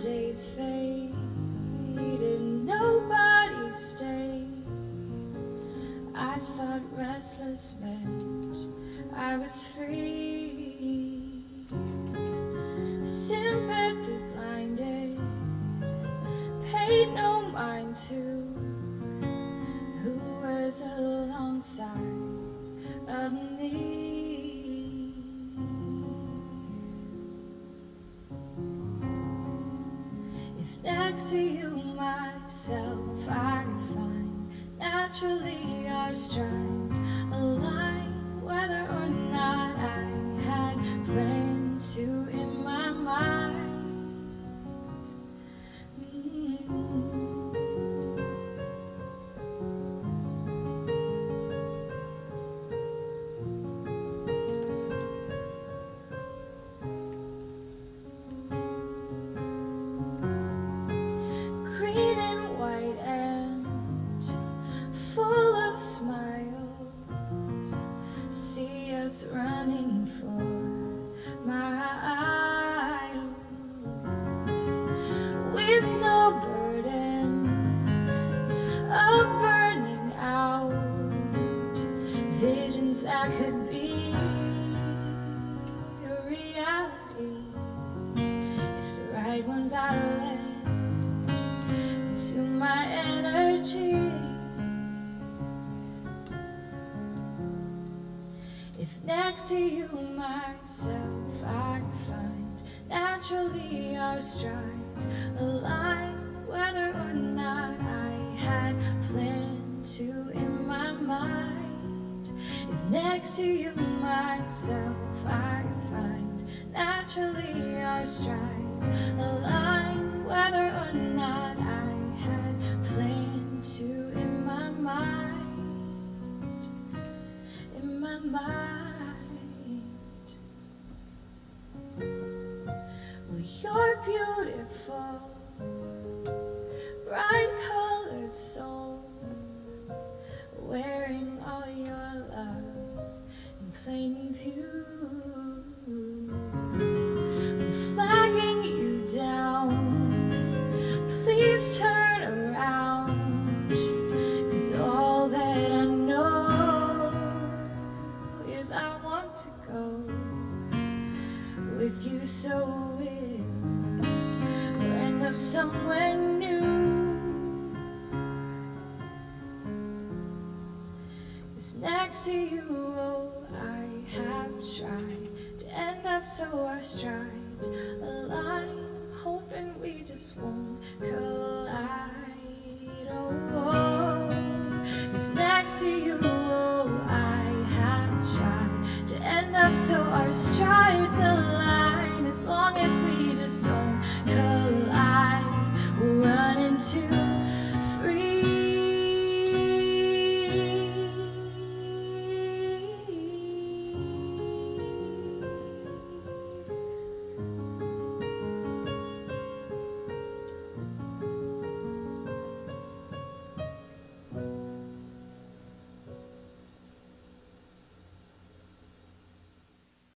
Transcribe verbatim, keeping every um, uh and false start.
days fade and nobody stayed. I thought restless meant I was free. Sympathy blinded, paid no mind to who was alongside of me. If next to you myself I find naturally our strides align, whether or not I had planned to in my mind. Green and white and full of smiles, see us running for miles, with no burden of burning out visions that could be a reality if the right ones I let to my energy. If next to you myself I find naturally our strides align, whether or not I had planned to in my mind. If next to you myself I find naturally our strides align, whether or not I had planned to in my mind, in my mind. Well, you're beautiful, bright colored soul, wearing all your love in plain view. I'm flagging you down, please turn around, 'cause all that I know is I want to go with you, so we'll end up somewhere new. 'Cause next to you, oh, I have tried to end up so our strides align. I'm hoping we just won't collide. Oh, oh. 'Cause next to you, oh, I have tried to end up so our strides align. As long as we just don't collide, we'll run into